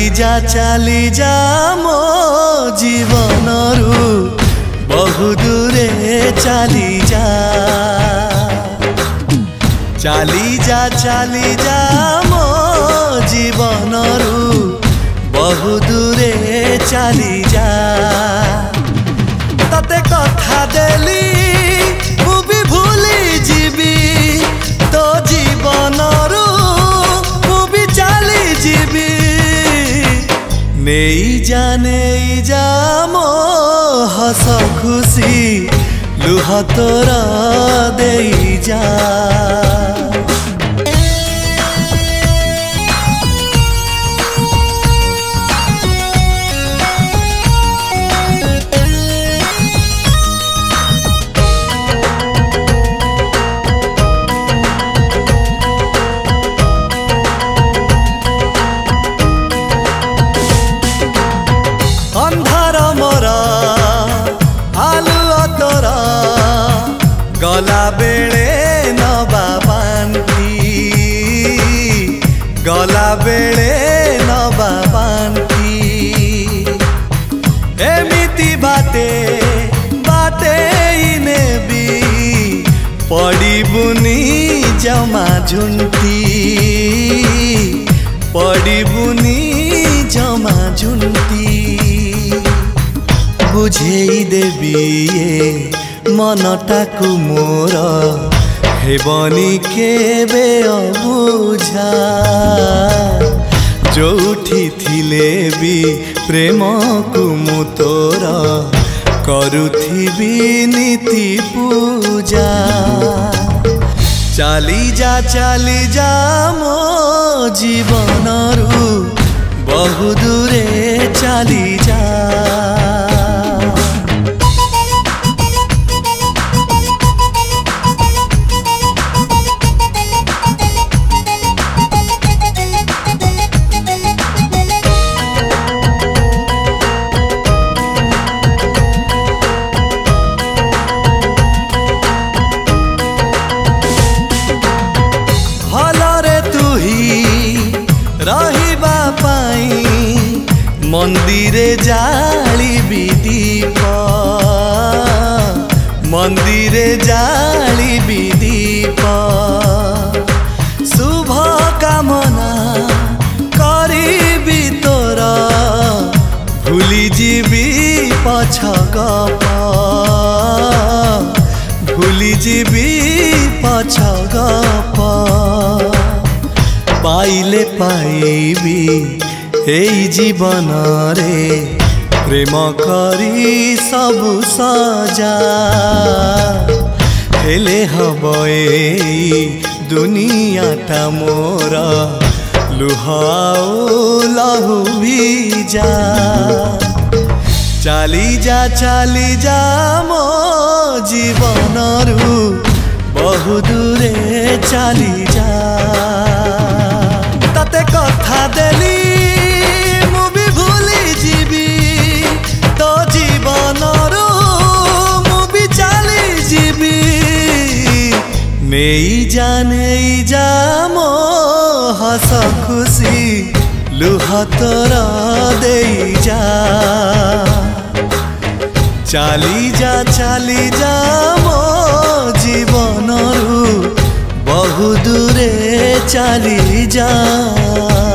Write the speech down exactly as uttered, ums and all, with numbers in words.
चाली जा चाली जा मो जीवनरू बहु दूरे चाली जा चाली जा चाली जा मो जीवनरू बहु दूरे चाली जा तते कथा देली मु भी भूली जीवी तो जीवनरू मु भी चाली जीवी नहीं जा नहीं जा मो हस खुशी लुह तोरा देई जा अंधार मोरा आलुआ तोरा गला बेले नबा बांटी गला बेले नबा बांटी एमिति बाटे बाटे इने भी पड़ी बुनी जमा झुंटी पड़ी बुनी जमा झुंटी बुझेई देवी ये मनटाकू मोर हेबनी केबे अबुझा जोठी थिले भी प्रेम को मु तोर करुथिबी नीति पूजा चाली जा चाली जा मो जीवनरू बहु दूरे चाली जा रहिबा पाई मंदिरे जाली भी दीप मंदिरे जाली भी दीप शुभ कामना करी तोर भूली जीवी पछ गप भूली जीवी पछ गप पाइले पाइबी एई जीवन रे प्रेम करी सबु सजा हेले हब एई दुनियाटा मोर लुह लहु भी जा चाली जा चाली जा मो जीवनरू बहु दूरे चाली जा तते कथा देली मु भी भूली जीवी तो जीवनरू मु भी चाली जीवी नहीं जा नहीं जा मो हस खुशी लुह तोरा देई जा चाली जा चाली जा मो जीवनरू बहु दूरे चाली जा।